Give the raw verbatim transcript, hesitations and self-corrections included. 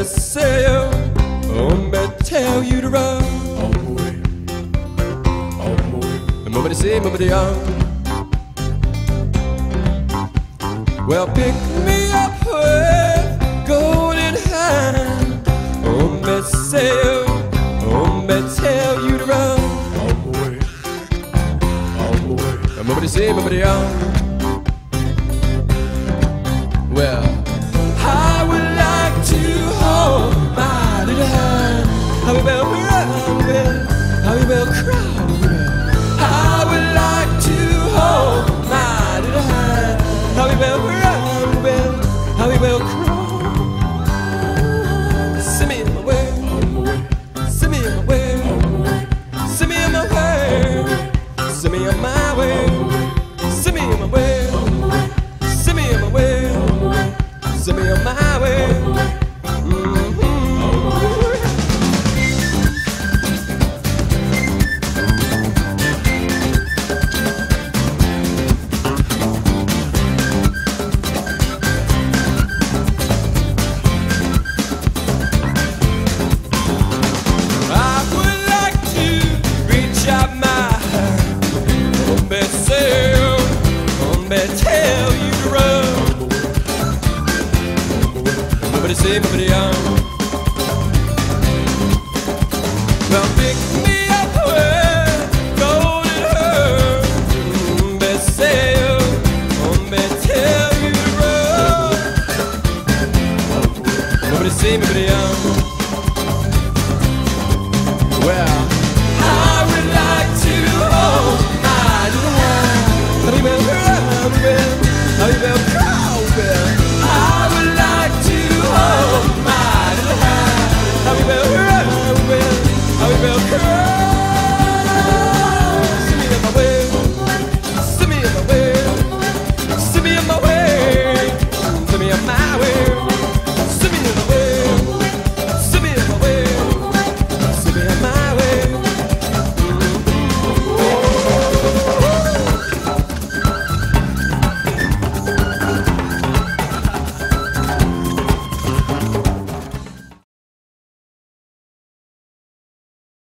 Hombre, say yo, hombre, tell you to run. Hombre, hombre. Hombre, say, hombre, young. Well, pick me up with golden hand. Hombre, say yo, hombre, tell you to run. Hombre, hombre. Hombre, say, hombre, young. Well, I would like to hold my little hand. I will cry, I will cry. I would like to hold my little hand. I will cry, I will cry. Send me my way, send me my way, send me my way, send me on my way, send me my way, send me my way. Send me on my way. Mm-hmm. I would like to reach out my hand. Hombre, say, hombre, tell you to run. Nobody say, nobody young.